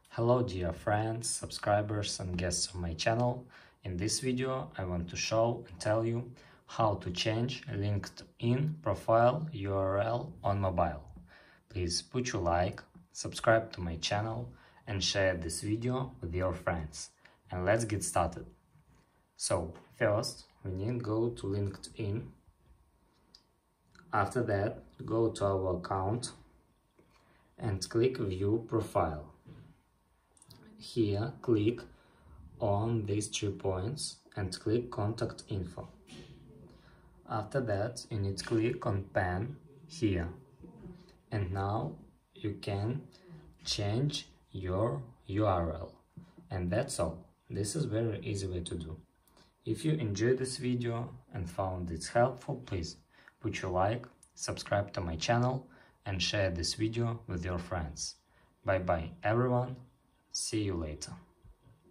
Hello dear friends, subscribers and guests of my channel. In this video I want to show and tell you how to change LinkedIn profile URL on mobile. Please put your like, subscribe to my channel and share this video with your friends. And let's get started. So first we need to go to LinkedIn. After that go to our account and click View Profile. Here click on these 3 points and click Contact Info. After that you need to click on Pen here, and now you can change your URL, and that's all. This is very easy way to do. If you enjoyed this video and found it helpful, please put your like, subscribe to my channel and share this video with your friends. Bye bye everyone. See you later.